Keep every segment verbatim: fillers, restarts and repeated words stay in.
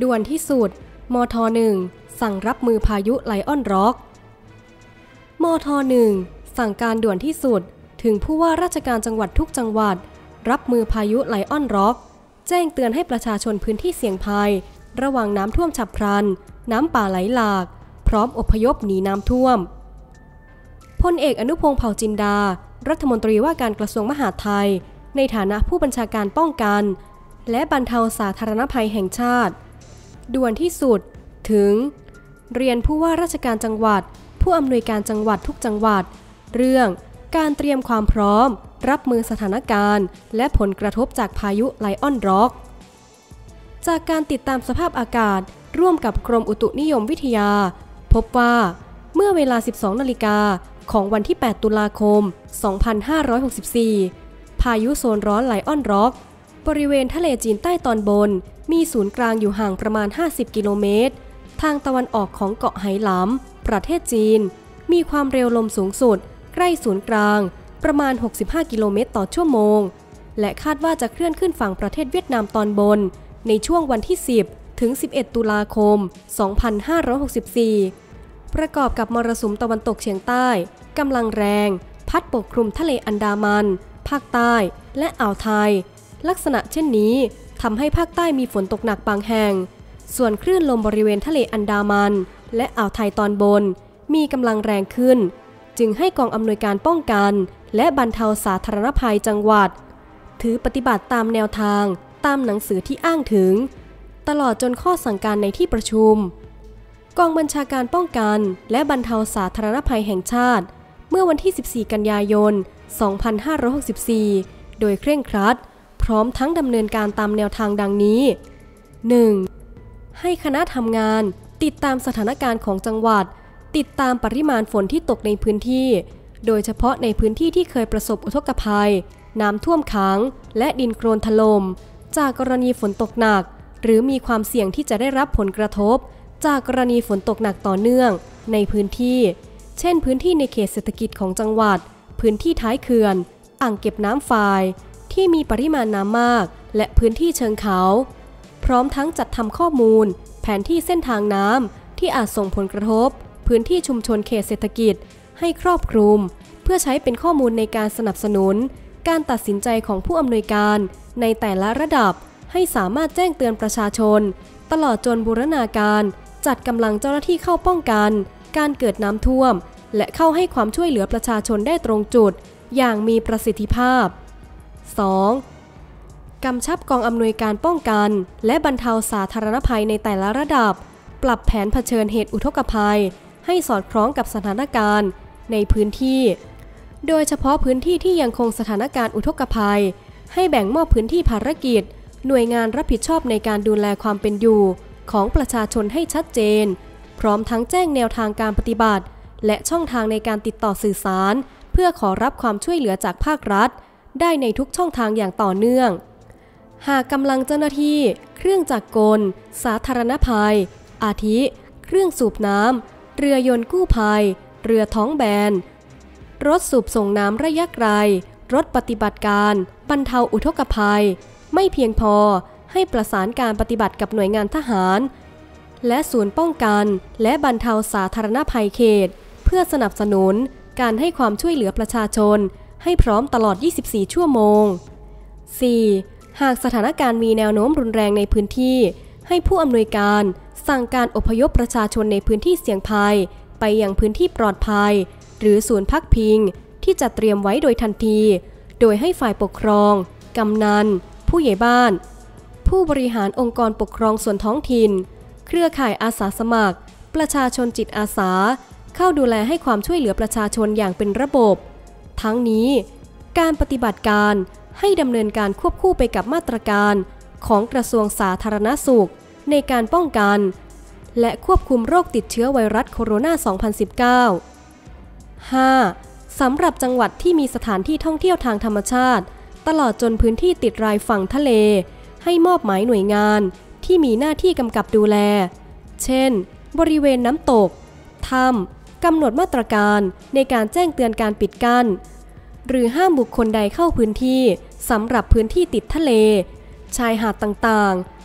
ด่วนที่สุดมทหนึ่งสั่งรับมือพายุไลออนร็อกมทหนึ่งสั่งการด่วนที่สุดถึงผู้ว่าราชการจังหวัดทุกจังหวัดรับมือพายุไลออนร็อกแจ้งเตือนให้ประชาชนพื้นที่เสี่ยงภัยระวังน้ำท่วมฉับพลันน้ำป่าไหลหลากพร้อมอพยพหนีน้ำท่วมพลเอกอนุพงษ์เผ่าจินดารัฐมนตรีว่าการกระทรวงมหาดไทยในฐานะผู้บัญชาการป้องกันและบรรเทาสาธารณภัยแห่งชาติด่วนที่สุดถึงเรียนผู้ว่าราชการจังหวัดผู้อำนวยการจังหวัดทุกจังหวัดเรื่องการเตรียมความพร้อมรับมือสถานการณ์และผลกระทบจากพายุไลออนร็อกจากการติดตามสภาพอากาศร่วมกับกรมอุตุนิยมวิทยาพบว่าเมื่อเวลา สิบสองนาฬิกาของวันที่ แปดตุลาคม สองพันห้าร้อยหกสิบสี่ พายุโซนร้อนไลออนร็อกบริเวณทะเลจีนใต้ตอนบนมีศูนย์กลางอยู่ห่างประมาณห้าสิบกิโลเมตรทางตะวันออกของเกาะไหหลำประเทศจีนมีความเร็วลมสูงสุดใกล้ศูนย์กลางประมาณหกสิบห้ากิโลเมตรต่อชั่วโมงและคาดว่าจะเคลื่อนขึ้นฝั่งประเทศเวียดนามตอนบนในช่วงวันที่สิบถึงสิบเอ็ดตุลาคม สองพันห้าร้อยหกสิบสี่ ประกอบกับมรสุมตะวันตกเฉียงใต้กำลังแรงพัดปกคลุมทะเลอันดามันภาคใต้และอ่าวไทยลักษณะเช่นนี้ทำให้ภาคใต้มีฝนตกหนักบางแห่งส่วนคลื่นลมบริเวณทะเลอันดามันและอ่าวไทยตอนบนมีกำลังแรงขึ้นจึงให้กองอำนวยการป้องกันและบรรเทาสาธารณภัยจังหวัดถือปฏิบัติตามแนวทางตามหนังสือที่อ้างถึงตลอดจนข้อสั่งการในที่ประชุมกองบัญชาการป้องกันและบรรเทาสาธารณภัยแห่งชาติเมื่อวันที่สิบสี่กันยายน สองพันห้าร้อยหกสิบสี่ โดยเคร่งครัดพร้อมทั้งดำเนินการตามแนวทางดังนี้ หนึ่ง. ให้คณะทำงานติดตามสถานการณ์ของจังหวัดติดตามปริมาณฝนที่ตกในพื้นที่โดยเฉพาะในพื้นที่ที่เคยประสบอุทกภัยน้ำท่วมขังและดินโคลนถล่มจากกรณีฝนตกหนักหรือมีความเสี่ยงที่จะได้รับผลกระทบจากกรณีฝนตกหนักต่อเนื่องในพื้นที่เช่นพื้นที่ในเขตเศรษฐกิจของจังหวัดพื้นที่ท้ายเขื่อนอ่างเก็บน้ำฝายที่มีปริมาณน้ำมากและพื้นที่เชิงเขาพร้อมทั้งจัดทำข้อมูลแผนที่เส้นทางน้ำที่อาจส่งผลกระทบพื้นที่ชุมชนเขตเศรษฐกิจให้ครอบคลุมเพื่อใช้เป็นข้อมูลในการสนับสนุนการตัดสินใจของผู้อำนวยการในแต่ละระดับให้สามารถแจ้งเตือนประชาชนตลอดจนบูรณาการจัดกำลังเจ้าหน้าที่เข้าป้องกันการเกิดน้ำท่วมและเข้าให้ความช่วยเหลือประชาชนได้ตรงจุดอย่างมีประสิทธิภาพ สอง. กำชับกองอำนวยการป้องกันและบรรเทาสาธารณภัยในแต่ละระดับปรับแผนเผชิญเหตุอุทกภัยให้สอดคล้องกับสถานการณ์ในพื้นที่โดยเฉพาะพื้นที่ที่ยังคงสถานการณ์อุทกภัยให้แบ่งมอบพื้นที่ภารกิจหน่วยงานรับผิดชอบในการดูแลความเป็นอยู่ของประชาชนให้ชัดเจนพร้อมทั้งแจ้งแนวทางการปฏิบัติและช่องทางในการติดต่อสื่อสารเพื่อขอรับความช่วยเหลือจากภาครัฐได้ในทุกช่องทางอย่างต่อเนื่องหากกำลังเจ้าหน้าที่เครื่องจักรกลสาธารณภัยอาทิเครื่องสูบน้ำเรือยนต์กู้ภัยเรือท้องแบนรถสูบส่งน้ำระยะไกลรถปฏิบัติการบรรเทาอุทกภัยไม่เพียงพอให้ประสานการปฏิบัติกับหน่วยงานทหารและศูนย์ป้องกันและบรรเทาสาธารณภัยเขตเพื่อสนับสนุนการให้ความช่วยเหลือประชาชนให้พร้อมตลอดยี่สิบสี่ชั่วโมง สี่. หากสถานการณ์มีแนวโน้มรุนแรงในพื้นที่ให้ผู้อำนวยการสั่งการอพยพประชาชนในพื้นที่เสี่ยงภัยไปยังพื้นที่ปลอดภัยหรือศูนย์พักพิงที่จะเตรียมไว้โดยทันทีโดยให้ฝ่ายปกครองกำนันผู้ใหญ่บ้านผู้บริหารองค์กรปกครองส่วนท้องถิ่นเครือข่ายอาสาสมัครประชาชนจิตอาสาเข้าดูแลให้ความช่วยเหลือประชาชนอย่างเป็นระบบทั้งนี้การปฏิบัติการให้ดำเนินการควบคู่ไปกับมาตรการของกระทรวงสาธารณสุขในการป้องกันและควบคุมโรคติดเชื้อไวรัสโคโรนา สองพันสิบเก้า ห้า. สำหรับจังหวัดที่มีสถานที่ท่องเที่ยวทางธรรมชาติตลอดจนพื้นที่ติดรายฝั่งทะเลให้มอบหมายหน่วยงานที่มีหน้าที่กำกับดูแลเช่นบริเวณน้ำตกถ้ำกำหนดมาตรการในการแจ้งเตือนการปิดกั้นหรือห้ามบุคคลใดเข้าพื้นที่สำหรับพื้นที่ติดทะเลชายหาดต่างๆ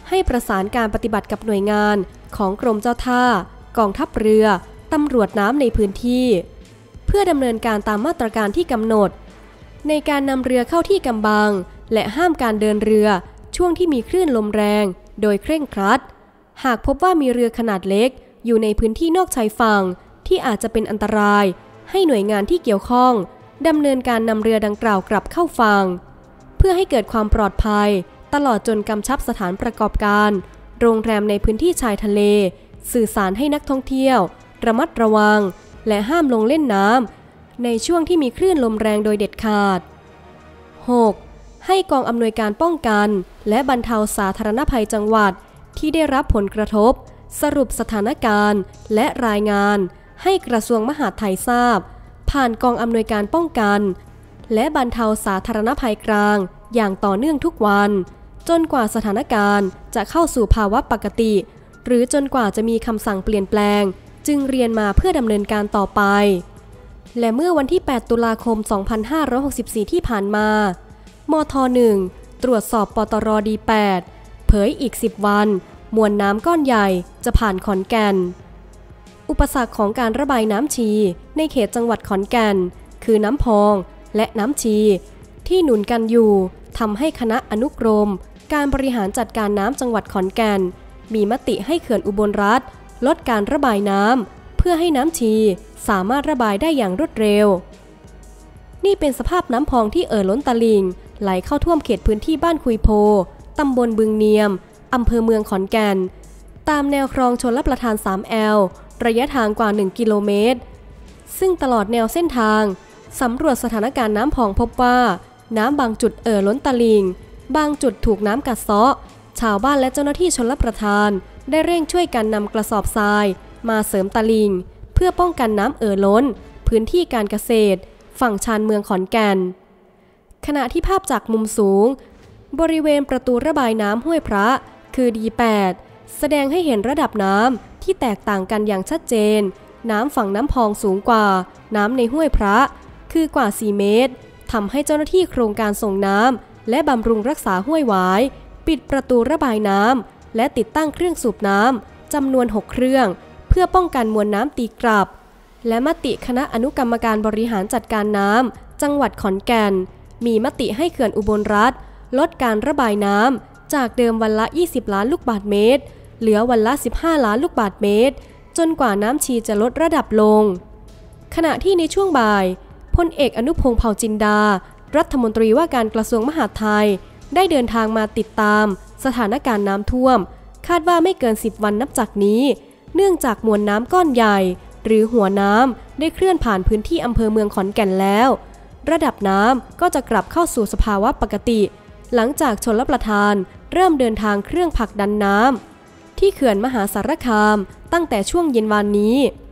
ให้ประสานการปฏิบัติกับหน่วยงานของกรมเจ้าท่ากองทัพเรือตำรวจน้ำในพื้นที่เพื่อดำเนินการตามมาตรการที่กำหนดในการนำเรือเข้าที่กำบังและห้ามการเดินเรือช่วงที่มีคลื่นลมแรงโดยเคร่งครัดหากพบว่ามีเรือขนาดเล็กอยู่ในพื้นที่นอกชายฝั่งที่อาจจะเป็นอันตรายให้หน่วยงานที่เกี่ยวข้องดำเนินการนำเรือดังกล่าวกลับเข้าฝั่งเพื่อให้เกิดความปลอดภัยตลอดจนกำชับสถานประกอบการโรงแรมในพื้นที่ชายทะเลสื่อสารให้นักท่องเที่ยวระมัดระวังและห้ามลงเล่นน้ำในช่วงที่มีคลื่นลมแรงโดยเด็ดขาด หก. ให้กองอำนวยการป้องกันและบรรเทาสาธารณภัยจังหวัดที่ได้รับผลกระทบสรุปสถานการณ์และรายงานให้กระทรวงมหาดไทยทราบผ่านกองอำนวยการป้องกันและบรรเทาสาธารณภัยกลางอย่างต่อเนื่องทุกวันจนกว่าสถานการณ์จะเข้าสู่ภาวะปกติหรือจนกว่าจะมีคำสั่งเปลี่ยนแปลงจึงเรียนมาเพื่อดำเนินการต่อไปและเมื่อวันที่แปดตุลาคมสองพันห้าร้อยหกสิบสี่ที่ผ่านมามท หนึ่ง ตรวจสอบปตร ดี แปด เผยอีกสิบวันมวลน้ำก้อนใหญ่จะผ่านขอนแก่นอุปสรรคของการระบายน้ำชีในเขตจังหวัดขอนแก่นคือน้ำพองและน้ำชีที่หนุนกันอยู่ทำให้คณะอนุกรมการบริหารจัดการน้ำจังหวัดขอนแก่นมีมติให้เขื่อนอุบลรัฐลดการระบายน้ำเพื่อให้น้ำชีสามารถระบายได้อย่างรวดเร็วนี่เป็นสภาพน้ำพองที่เอ่อล้นตลิ่งไหลเข้าท่วมเขตพื้นที่บ้านคุยโพตำบลบึงเนียมอำเภอเมืองขอนแก่นตามแนวคลองชลประทาน สาม แอล ระยะทางกว่าหนึ่งกิโลเมตรซึ่งตลอดแนวเส้นทางสำรวจสถานการณ์น้ำพองพบว่าน้ำบางจุดเอ่อล้นตลิ่งบางจุดถูกน้ำกัดเซาะชาวบ้านและเจ้าหน้าที่ชลประทานได้เร่งช่วยกันนำกระสอบทรายมาเสริมตลิ่งเพื่อป้องกันน้ำเอ่อล้นพื้นที่การเกษตรฝั่งชานเมืองขอนแก่นขณะที่ภาพจากมุมสูงบริเวณประตูระบายน้ำห้วยพระคือ ดี แปด แสดงให้เห็นระดับน้ำที่แตกต่างกันอย่างชัดเจนน้ำฝั่งน้ำพองสูงกว่าน้ำในห้วยพระคือกว่าสี่เมตรทำให้เจ้าหน้าที่โครงการส่งน้ำและบำรุงรักษาห้วยหวายปิดประตูระบายน้ำและติดตั้งเครื่องสูบน้ำจำนวนหกเครื่องเพื่อป้องกันมวลน้ำตีกลับและมติคณะอนุกรรมการบริหารจัดการน้ำจังหวัดขอนแก่นมีมติให้เขื่อนอุบลรัฐลดการระบายน้ำจากเดิมวันละยี่สิบล้านลูกบาศก์เมตรเหลือวันละสิบห้าล้านลูกบาศก์เมตรจนกว่าน้ำชีจะลดระดับลงขณะที่ในช่วงบ่ายพลเอกอนุพงษ์เผ่าจินดารัฐมนตรีว่าการกระทรวงมหาดไทยได้เดินทางมาติดตามสถานการณ์น้ำท่วมคาดว่าไม่เกินสิบวันนับจากนี้เนื่องจากมวลน้ำก้อนใหญ่หรือหัวน้ำได้เคลื่อนผ่านพื้นที่อำเภอเมืองขอนแก่นแล้วระดับน้ำก็จะกลับเข้าสู่สภาวะปกติหลังจากชลประทานเริ่มเดินทางเครื่องผลักดันน้ำที่เขื่อนมหาสารคามตั้งแต่ช่วงเย็นวานนี้